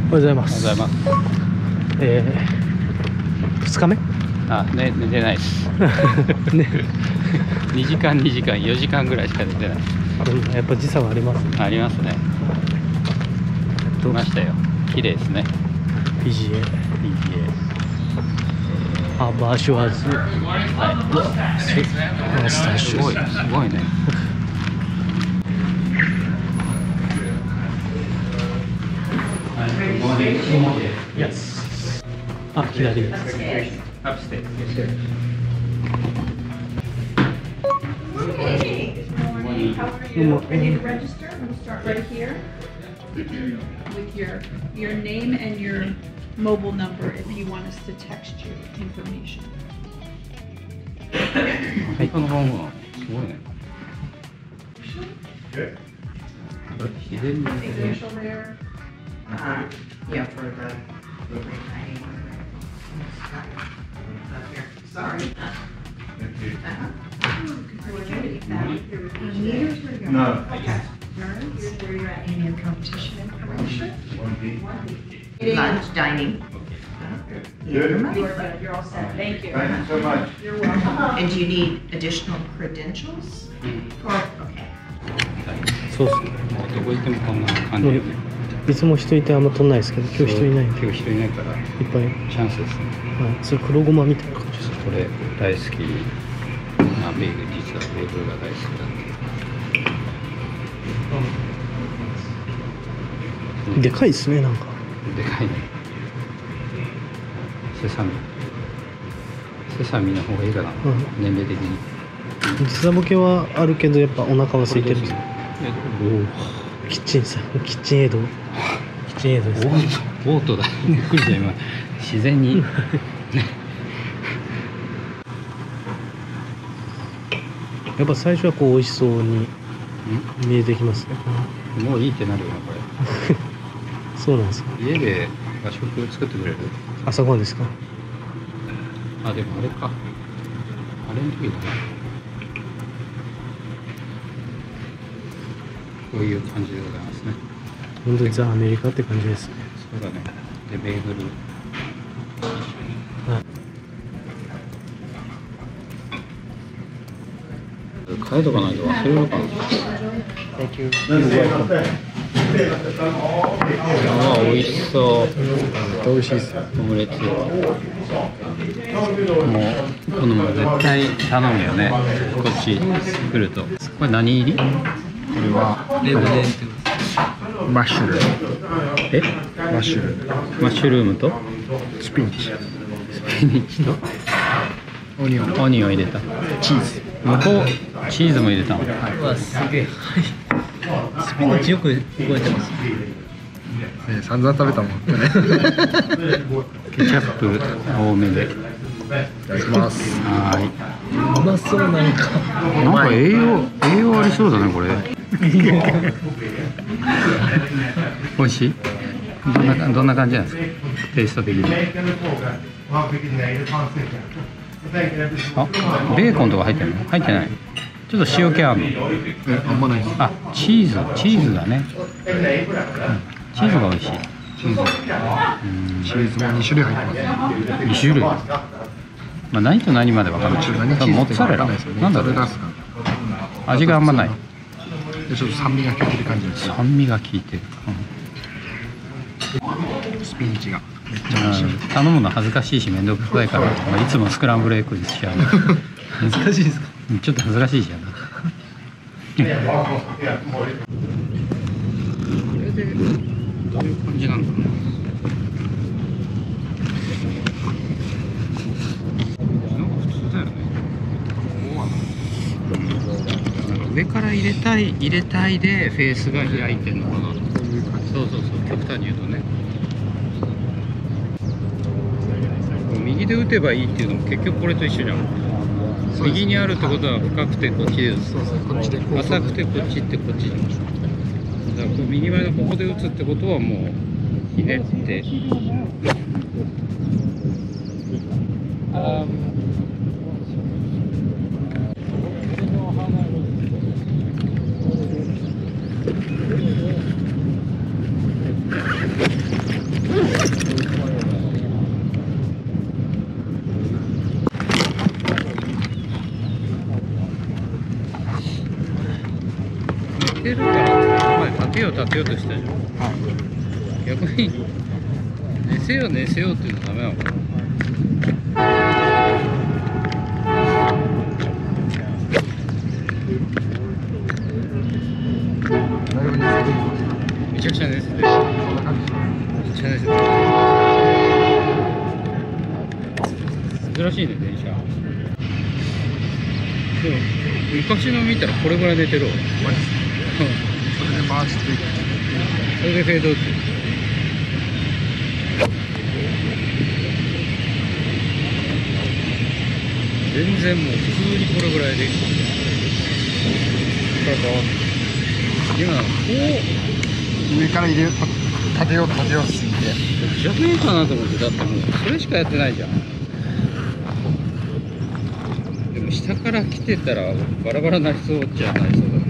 ございます。 おはようございます。 2日目？ 寝てないです。 ね。 2時間4時間ぐらいしか寝てない。 やっぱ時差はありますね。 ありますね。来ましたよ。綺麗ですね。 PGA。ハーバーシュワーズ。 はい。 マスターシューズ。 すごいね。 Yes。あ、左です。 Upstairs. How are you? Ready to register? I'm gonna start right here with your name and your mobile number if you want us to text you information. この番号すごいね。自然に。 Initial there. Yeah, for the retaining one. Sorry. No. Here's where you're at in your competition information. Lunch, dining. Good. You're all set. Thank you. Thank you so much. You're welcome. And do you need additional credentials? Or, okay. そうっすね。 どこ行ってもこんな感じよね。 いつも人いてあんま取んないですけど、今日人いないんで、 今日人いないからいっぱい。 チャンスですね。 はい、それ黒ごまみたいな感じです。 これ大好き。ベーグル、実はベーグルが大好きだって。 でかいですね、なんか。 でかいね。セサミの方がいいかな、年齢的に。 時差ボケはあるけど、やっぱお腹は空いてるんですよ。キッチンエイドです。 ボートだ。びっくりした今。自然に。 やっぱ最初はこう美味しそうに見えてきますね。 もういいってなるよなこれ。 そうなんですよ。 家で和食作ってくれる？ 朝ごはんですか？ あ、でもあれか。あれの時だな。こういう感じでございますね。 本当にザ・アメリカって感じですね。 そうだね。で、ベーグル。 はい。 変えとかないと忘れるかな。ああ、美味しそう。美味しいですよ。オムレツ。もう、この絶対頼むよね。こっち来ると。これ何入り？これはマッシュルーム。え？マッシュルーム。マッシュルームとスピニッチとオニオン入れた。チーズ。向こうチーズも入れたの。 うわ、すげえ。スピナチよく覚えてます。 散々食べたもんね。 ケチャップ多めで。 いただきます。 はい。 うまそうなんか。 なんか栄養ありそうだねこれ。美味しい？どんな感じなんですか？テイスト的に。あ、ベーコンとか入ってるの？入ってない。ちょっと塩気あるの？ あんまない。 あ、チーズだね。チーズが美味しい。 チーズも2種類入ってます。 2種類。まあ何と何まで分かんない。多分モッツァレラ。なんだろう。味があんまない。 ちょっと酸味が効いてる感じです。 酸味が効いてる。 スピニチがめっちゃ美味しい。 頼むの恥ずかしいし面倒くさいから、まあ、いつもスクランブルエッグにしちゃう。 難しいですか？ ちょっと恥ずかしいじゃん。これでどういう感じなのかな。なんか普通だよね。上から入れたいでフェースが開いてるのかな。そう極端に言うとね。右で打てばいいっていうのも結局これと一緒じゃん。右にあるってことは深くてこっちで打つ。浅くてこっちってこっちじゃん。だから右前のここで打つってことはもうひねって。 てるから前立てようとしたじゃん。逆に寝せようっていうのダメなのかな。めちゃくちゃ寝せてる。めっちゃ寝せてる。珍しいね、電車。でも昔の見たらこれぐらい寝てるわ。 それで回していく。 それでフェード打ってる。全然もう普通にこれぐらいで。今こう上から入れ立てようすぎて。 じゃねえかなと思って、だってもうそれしかやってないじゃん。でも下から来てたらバラバラになりそうじゃなりそうだね。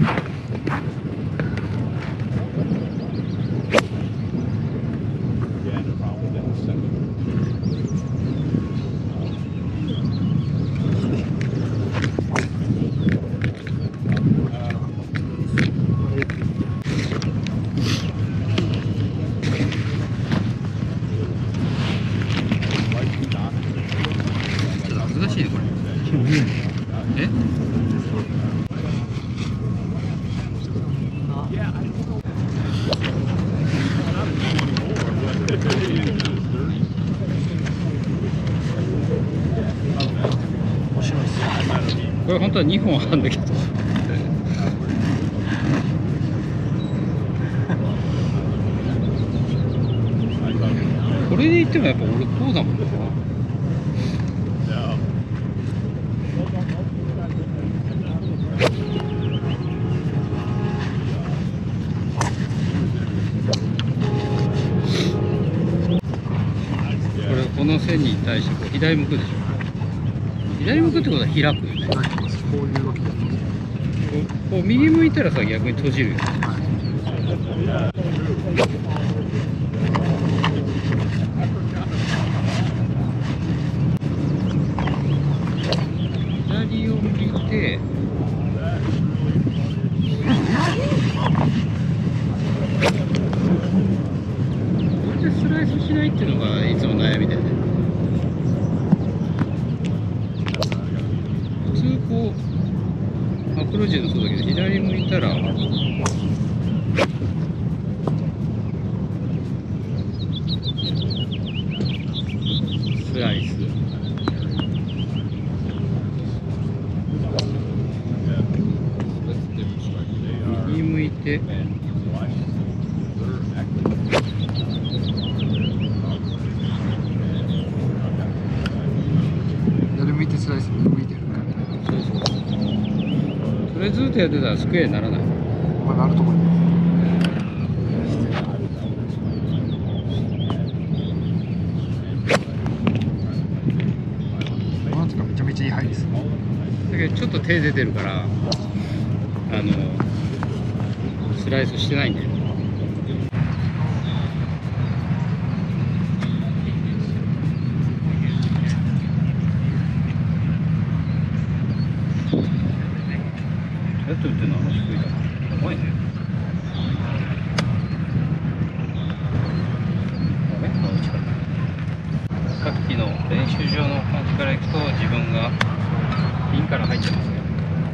難しいねこれ。え？これ本当は2本あるんだけど。これで言ってもやっぱ俺こうだもんね。この線に対してこう左向くでしょ。左向くってことは開くよね。 こういうわけで。 こう右向いたらさ、逆に閉じるよね。左を向いてこれでスライスしないっていうのがいつも悩みだよね。普通こうアプローチのそうだけど、左向いたらスライス。右向いて左向いてスライス、右向いてるから。 そうそう。それずっとやってたらスクエアにならない。 まあなると思います。なんとかめちゃめちゃいい範囲です。 だけどちょっと手出てるからスライスしてないんだよ。どうやって打ってるの？低いから。怖いね。さっきの練習場の感じからいくと自分がピンから入ってますね。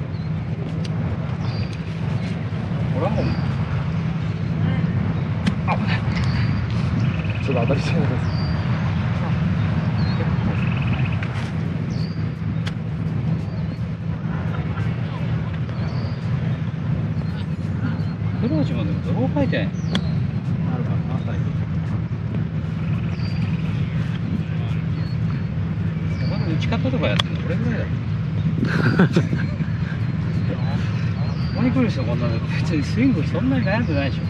これはもう危ない。 ちょっと当たりそうです。 アプローチもでもどう書いてない。まだ打ち方とかやってるのこれぐらいだろ。ここに来る人こんなの別にスイングそんなに悩んでないでし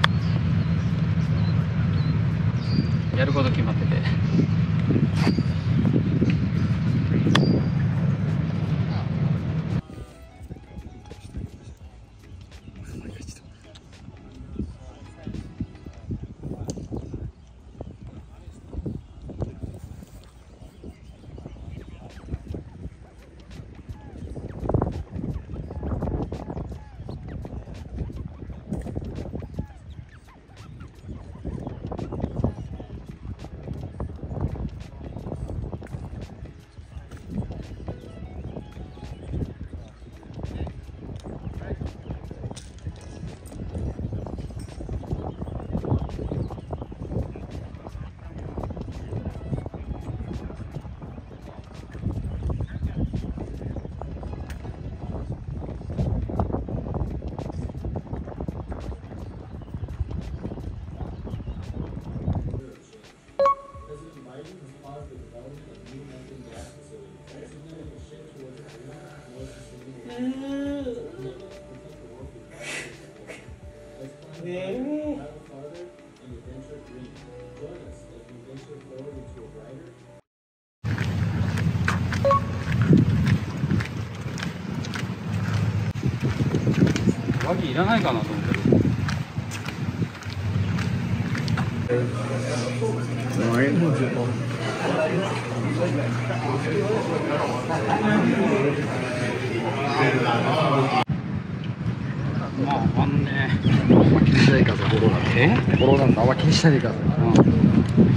ょ。やること決まってて。 バギーいらないかなと思ってる。まあ、あんね。 あんま気にしないからさ、ボロなんえ？ ボロなんだ、あんま気にしないでください。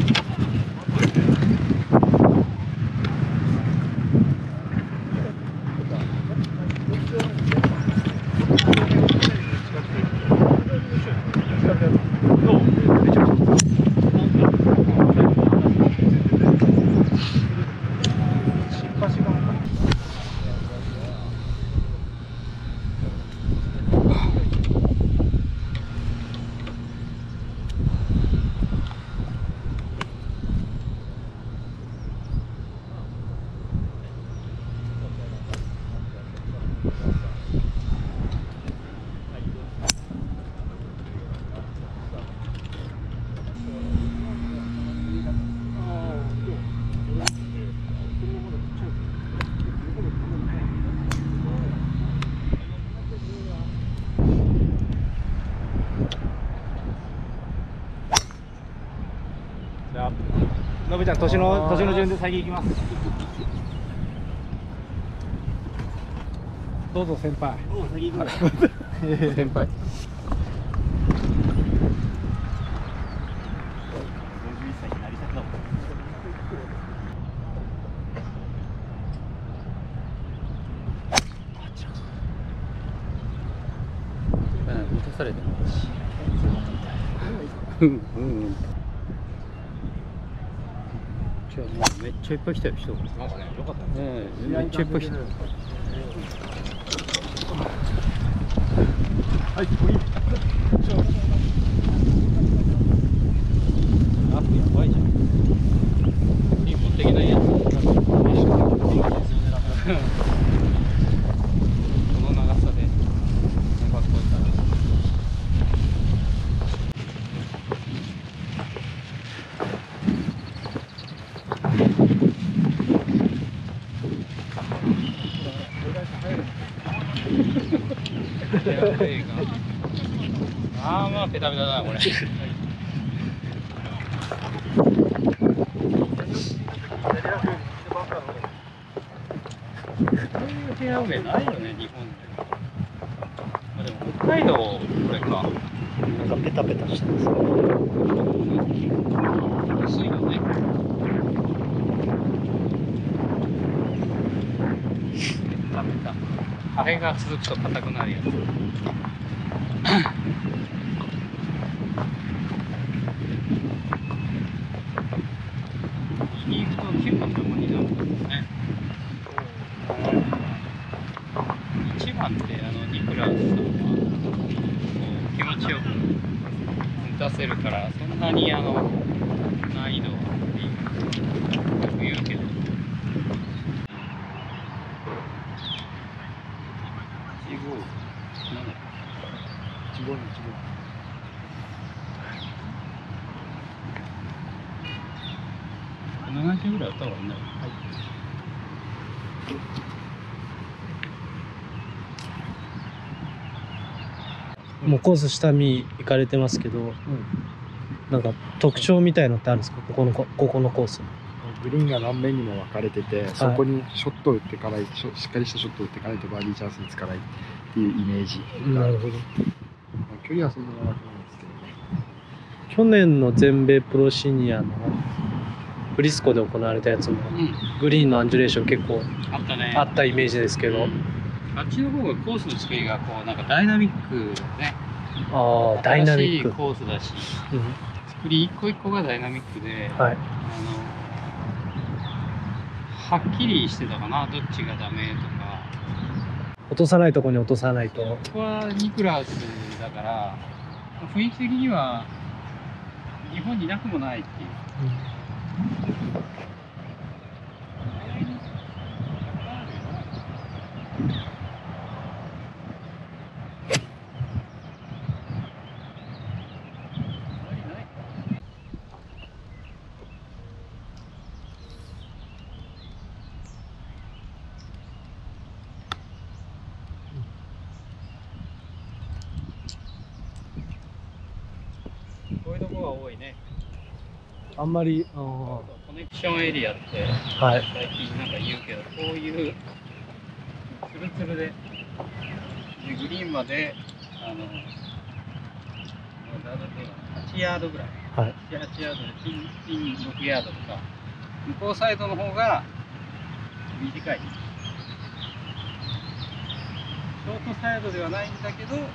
じゃあ、のぶちゃん、年の順で先行きます。どうぞ先輩。 先輩。 満たされてるし。うん。めっちゃいっぱい来たよ、人が。なんかね、よかったね。めっちゃいっぱい来た。はい、こい。ラフやばいじゃん。持っていけないやつ。この長さで。かっこいいから。ああ、まあペタペタだなこれ。フェアウェイないよね、日本で。まあ、でも北海道これか。 なんかペタペタしてます。 薄いよね。ペタペタ。あれが続くと硬くなるやつ。右行くと9番ともになるんですね。1番ってニクラウスさんはこう気持ちよく打たせるからそんなに難易度は言うけど。70ぐらい打った方がいいんだよ。 もうコース下見行かれてますけど、なんか特徴みたいのってあるんですか、ここのコース。 グリーンが何面にも分かれてて、そこにショットを打っていかない、しっかりしたショットを打っていかないとバーディーチャンスにつかないっていうイメージ。 なるほど。 距離はそんな長くないんですけどね。 去年の全米プロシニアのブリスコで行われたやつも、グリーンのアンジュレーション結構あったね。 あったイメージですけど、 あっちの方がコースの作りがこうなんかダイナミックね。 ああ、ダイナミック。 新しいコースだし、作り一個一個がダイナミックで、 はい。 はっきりしてたかな、どっちがダメとか。 落とさないとこに落とさないと。 ここはニクラウスだから雰囲気的には日本になくもないっていう。 こういうとこが多いね。 あんまり、 コネクションエリアってはい。 最近なんか言うけど、こういうツルツルで、グリーンまで8ヤードぐらい、 はい。 7、8ヤードでピン6ヤードとか、向こうサイドの方が短い。ショートサイドではないんだけど、こ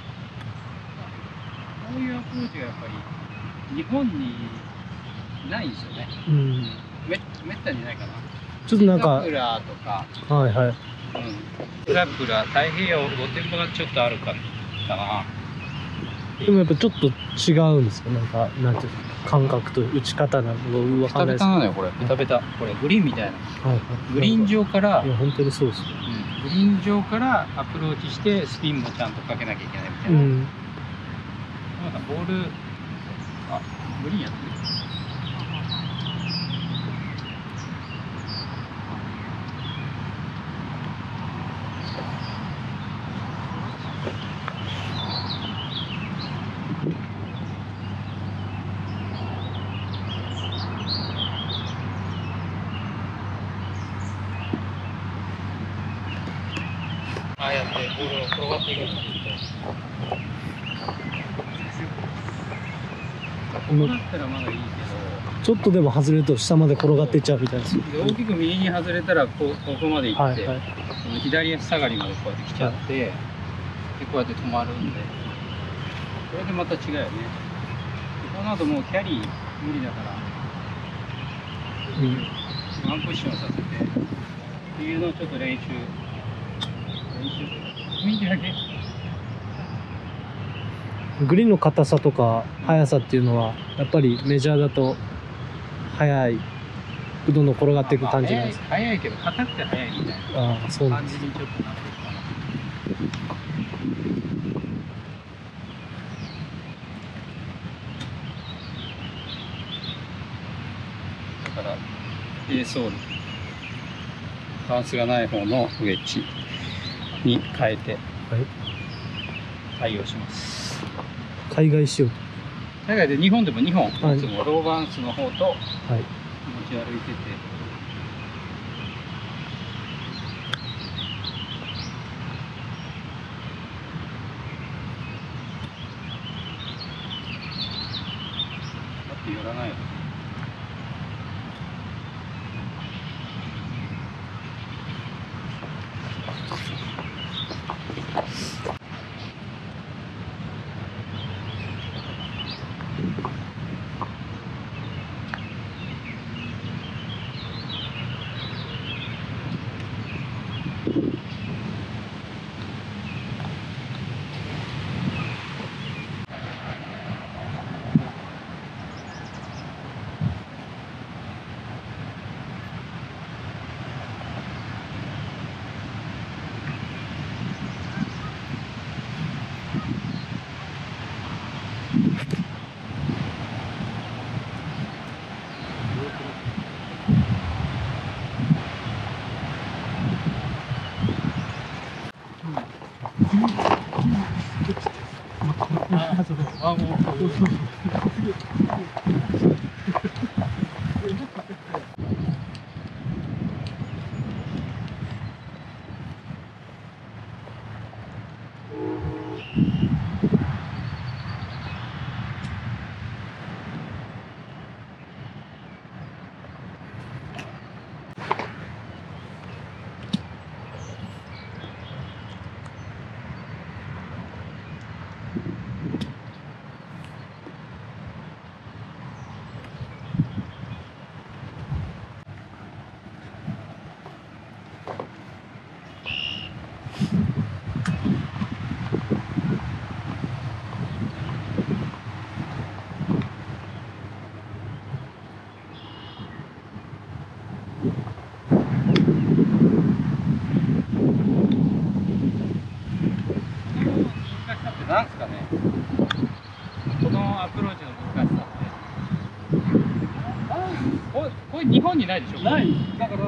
ういうアプローチがやっぱり日本にないんですよね。 うん。 めったにないかな。 ちょっとなんか、 シザプラとか、 はいはい。 シザプラ、太平洋、御殿場がちょっとあるかな。 でもやっぱちょっと違うんですよ。なんか、なんていうの、感覚と打ち方なのがわかんないですけど。 なのよ、これ。ベタベタ。これ、グリーンみたいな。 はいはい。 グリーン上からい、や、本当にそうですね。 グリーン上からアプローチして、スピンもちゃんとかけなきゃいけないみたいうな。 ん。 なんかボール、あ、グリーンやってる。ああやってボールが転がっていくんだ。こうなったらまだいいけど、 ちょっとでも外れると下まで転がっていっちゃうみたいです。 大きく右に外れたらここまで行って、 はいはい。 左足下がりまでこうやって来ちゃって、でこうやって止まるんで、これでまた違うよね。この後もうキャリー無理だから、ワンクッションさせてっていうのをちょっと練習というか雰囲気だけ。 グリーンの硬さとか速さっていうのはやっぱりメジャーだと速いどんどん転がっていく感じなんですか。 速いけど硬くて速いみたいなああ、そうなん感です。 じにちょっとなってるかな。だから A ソールバウンスがない方のウェッジに変えて対応します。 海外仕様と。 海外で日本でも2本、 はいいつもローバウンスの方とはい。 持ち歩いてて、だって寄らないよ。 日本にないでしょ。 ない。 だから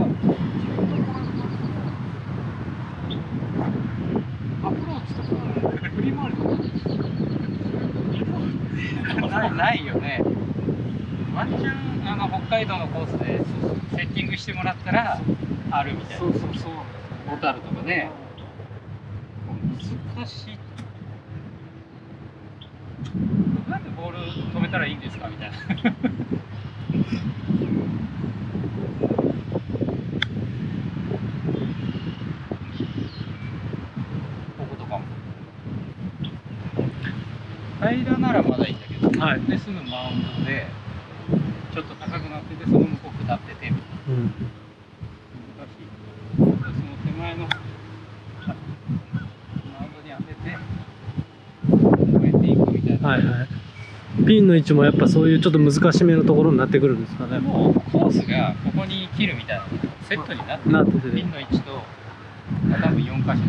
アプローチとか振り回るとかないよね。ワンチャン北海道のコースでセッティングしてもらったらあるみたいな。そうそうそう。小樽とかね。難しい。なんでボール止めたらいいんですかみたいな。こことかも。平らならまだいいんだけど、 はいですぐマウンドでちょっと高くなってて、その向こう下っててみたいな。 うん。 難しい。その手前のマウンドに当てて越えていくみたいな。 はいはい。ピンの位置もやっぱそういうちょっと難しめのところになってくるんですかね。 もうコースがここに切るみたいなセットになってる。 なっててピンの位置と多分4箇所とか手前とか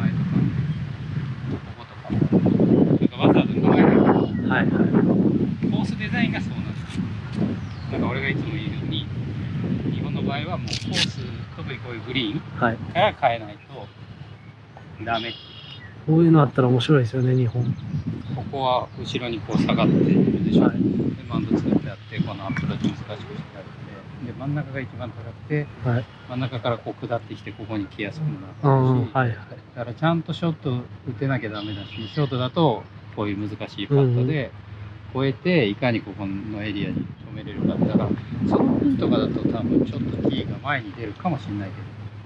こことかも。それからわざわざ考えない。 はいはい。 コースデザインがそうなんです。なんか俺がいつも言うように、日本の場合はもうコース、特にこういうグリーンはい。 から変えないとダメ。 こういうのあったら面白いですよね、日本。 ここは後ろにこう下がってるでしょ。 はいでマウンド作ってあって、このアプローチ難しくしてあって、で真ん中が一番高くて、 はい。 真ん中からこう下ってきてここに来やすくもあなるし、 あ、はいはい。 だからちゃんとショット打てなきゃダメだし、ショートだとこういう難しいパットで越えていかにここのエリアに止めれるか。だからそのピンとかだと多分ちょっとティーが前に出るかもしれないけ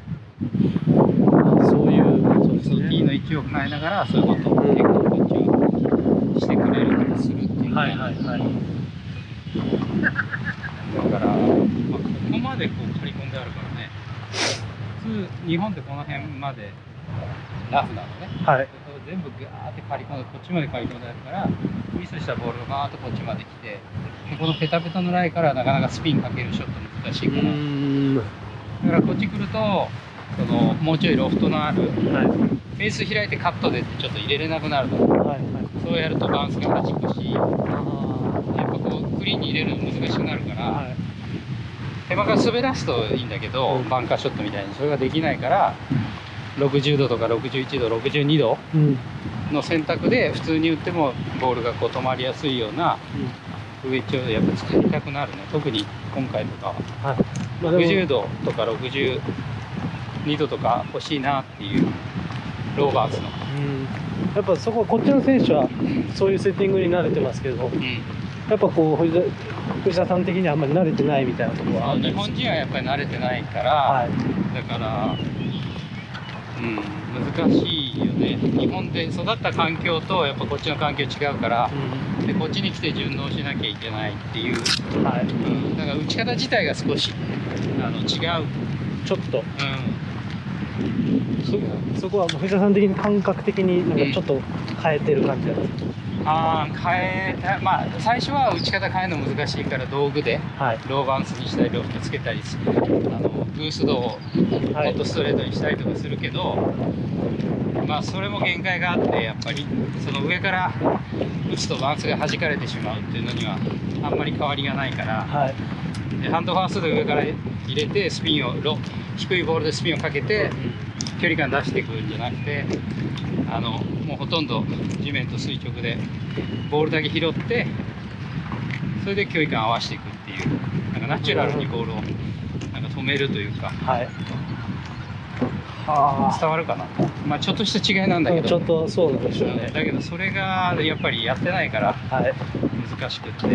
ど、 そういう、そうですそのティーのね。 位置を変えながらそういうことを結構こっちはしてくれるからするっていうか、 はいはいはい。 だから、ここまでこう刈り込んであるからね、普通日本ってこの辺までラフなのね。 はい。 全部ガーって刈り込んでこっちまで刈り込んであるからミスしたボールがガーッとこっちまで来て、でこのペタペタのライからなかなかスピンかけるショット難しいから、だからこっち来るとそのもうちょいロフトのあるはい。 ベース開いてカットでってちょっと入れれなくなるの。 はいはい。 そうやるとバウンスが弾くし、やっあぱこうグリーンに入れるの難しくなるから、 あ、はい。 手間から滑らすといいんだけど、バンカーショットみたいにそれができないから、60度とか61度62度うん。 の選択で普通に打ってもボールがこう止まりやすいようなウェッジをやっぱ作りたくなるね。特に今回とかははい。まあでも 60度とか62度とか欲しいなっていうローバーズの、 うん。やっぱそこ、こっちの選手はそういうセッティングに慣れてますけど、やっぱこう藤田さん的にはあんまり慣れてないみたいなところはあるんです。 日本人はやっぱり慣れてないから、 はい。 だから難しいよね。日本で育った環境とやっぱこっちの環境違うから、でこっちに来て順応しなきゃいけないっていう、 はい。 だから打ち方自体が少し違う、 ちょっと。そこは藤田さん的に感覚的になんかちょっと変えてる感じなんですか。 変えた、まあ最初は打ち方変えるの難しいから道具ではい。 ローバウンスにしたりロフトつけたりブーストをもっとストレートにしたりとかするけど、まあそれも限界があって、やっぱりその上から打つとバウンスが弾かれてしまうっていうのにはあんまり変わりがないから、 はい。 でハンドファーストで上から入れてスピンを低いボールでスピンをかけて距離感出していくんじゃなくて、もうほとんど地面と垂直でボールだけ拾ってそれで距離感合わせていくっていう、なんかナチュラルにボールをなんか止めるというか、 はい。は伝わるかな。まあちょっとした違いなんだけど、 ちょっとそうなんでしょうね。 だけどそれがやっぱりやってないからはい。 難しくって、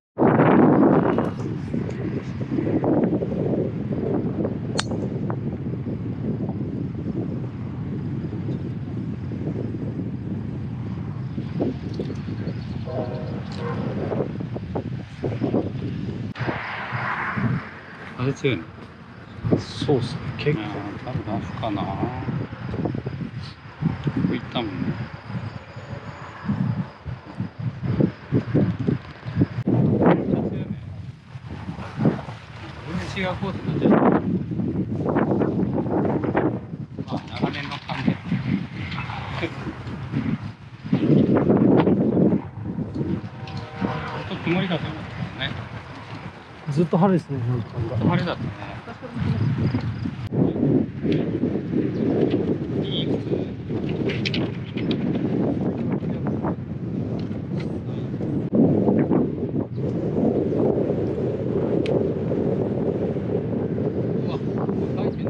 風強いね。 そうっすね。結構。 多分ラフかな。ここ行ったもんね。全然違うコースになっちゃう。まあ長年の勘で。ちょっと曇りだと思ったからね。 ずっと晴れですね、なんか。 晴れだったね。いい靴。うわ、高い点だ。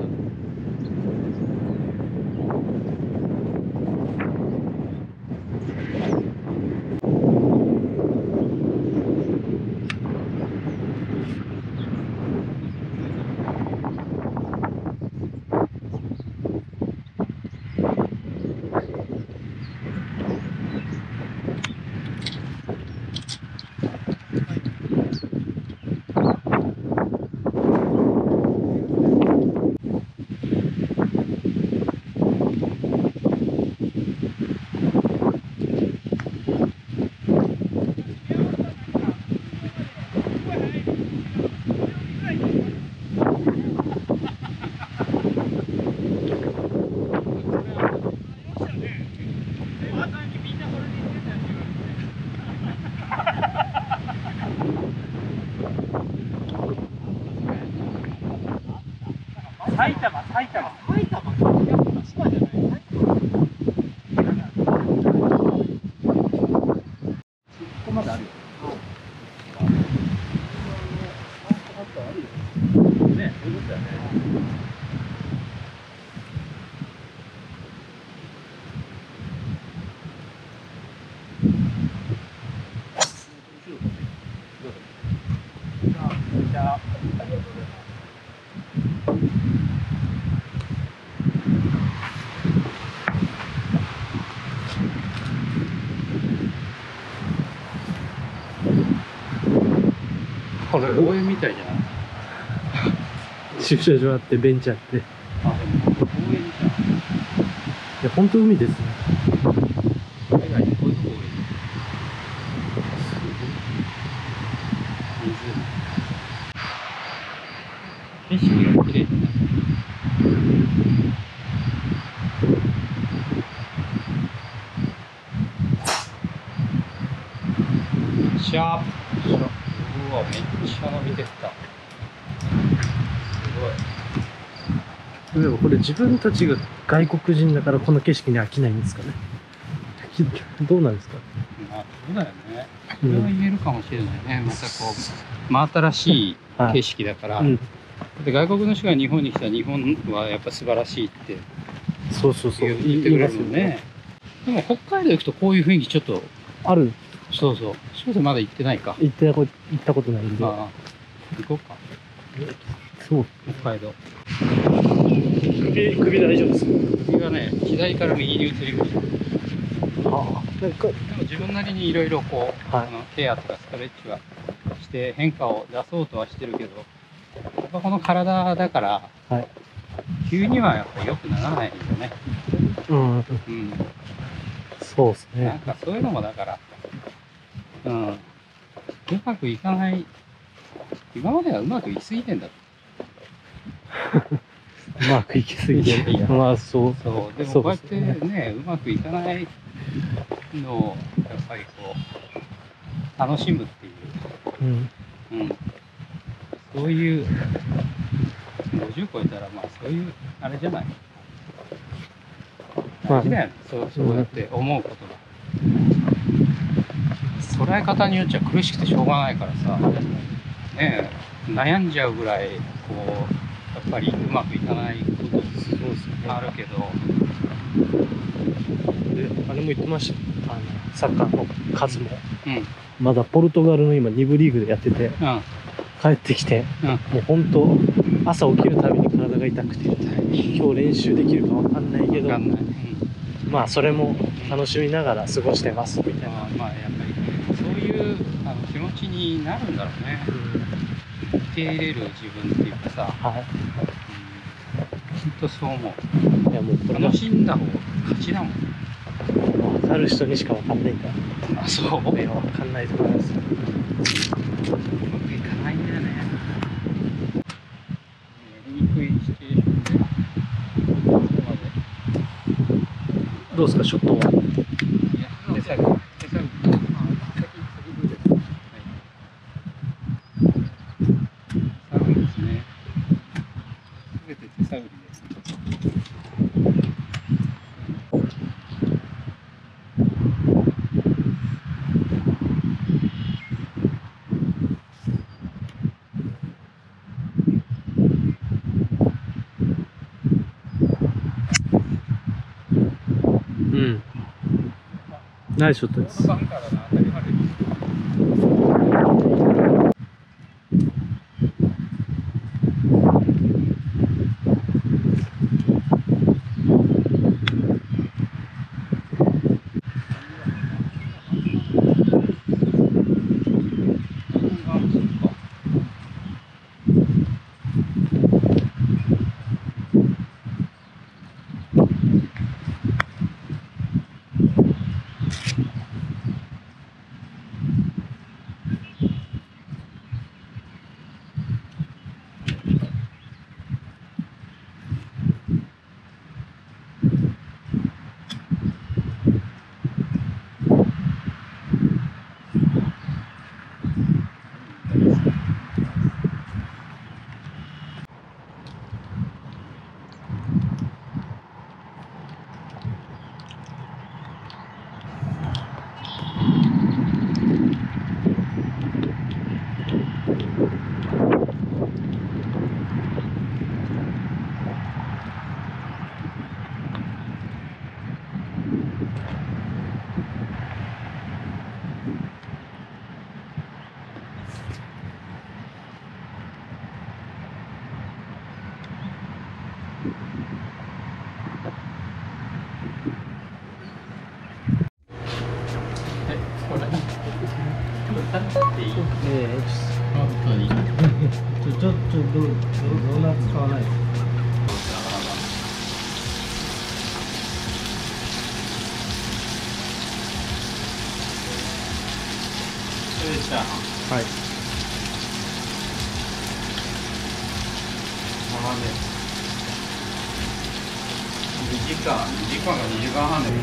これ公園みたいじゃない？ 駐車場あってベンチあって。 あ、でも公園じゃん。 いや、本当海ですね。 海外にこういうとこ多い。水。景色が綺麗だね。シャープ。うわ、めっちゃ伸びてった。すごい。 でもこれ自分たちが外国人だからこの景色に飽きないんですかね。どうなんですか。 まあ、そうだよね。それは言えるかもしれないね。またこう、真新しい景色だから。で外国の人が日本に来たら日本はやっぱ素晴らしいってそうそうそう言ってくれるよね。でも北海道行くとこういう雰囲気ちょっとある。 そうそう。翔太まだ行ってないか。 行ったことないんで。 ああ、行こうか。 そう。 北海道。 首大丈夫ですか。 首がね、左から右に移りました。 ああ、なんかでも自分なりにいろいろこう、ケアとかストレッチはして変化を出そうとはしてるけど、やっぱこの体だから、急にはやっぱ良くならないよね。 うん。そうですね。 なんかそういうのもだから、うまくいかない。今まではうまくいきすぎてんだ。 うまくいきすぎて。まあそう。 そう。でもこうやってね、うまくいかないのをやっぱりこう楽しむっていう。そういう50超えたらまあそういうあれじゃない。大事だよね。そうやって思うことが。捉え方によっちゃ苦しくてしょうがないからさ、ね、悩んじゃうぐらいこうやっぱりうまくいかないことあるけど、 あれも言ってました。サッカーの数も、まだポルトガルの今2部リーグでやってて、帰ってきて、もう本当朝起きるたびに体が痛くて、今日練習できるかわかんないけど、まあそれも楽しみながら過ごしてますみたいな。 まあやっぱりそういう気持ちになるんだろうね。受け入れる自分っていうかさ、本当そう思う。いやもう楽しんだ方が勝ちだもん。 分かる人にしか分かんないから。 あ、そう。 いや分かんないと思います。 うまくいかないんだよね。やりにくいシチュエーションでここまで。 どうですか、ショットは。 いや、手下が。先です。はい。 頼りです。 うん。ナイスショットです。 本当に。 ちょっとドーナツ買わないと。 それでした。 はい。 2時間か2時間半で。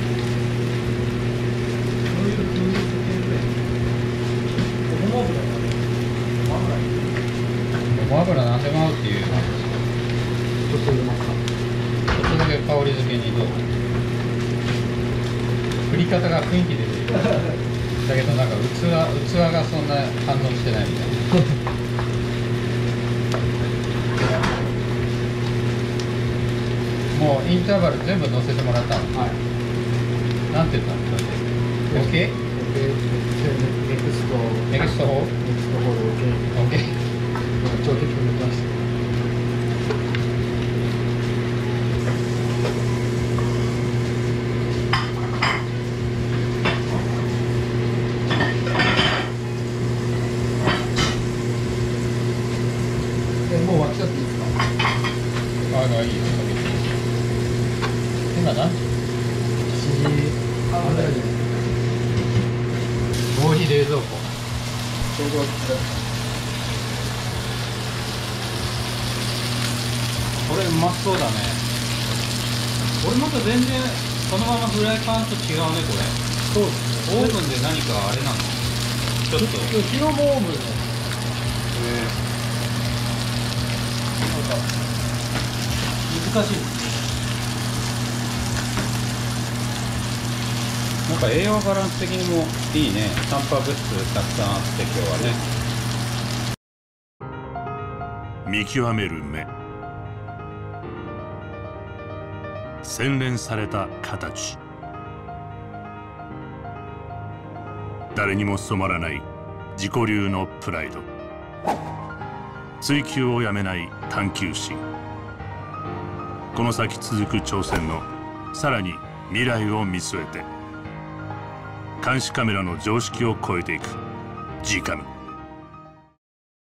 ごま油なんでも合うっていう。ちょっとだけ香り付けにどう。振り方が雰囲気出てる。だけどなんか器がそんな反応してないみたいな。もうインターバル全部乗せてもらったの。はい。なんて言ったの？オッケー？ ネクストホールオッケー。 ちょっと決めました。もう終わっちゃっていいですか？ いいよ。今何時？ 7時半ぐらいじゃないですか。 合皮冷蔵庫。 ちょうどこれうまそうだね。俺また全然そのままフライパンと違うねこれ。 そうです。 オーブンで何かあれなの？ちょっと。 昨日もオーブンで。なんか難しいです。 なんか栄養バランス的にもいいね。タンパク質たくさんあって今日はね。 見極める目、洗練された形、誰にも染まらない自己流のプライド、追求をやめない探求心、この先続く挑戦のさらに未来を見据えて監視カメラの常識を超えていく G カム。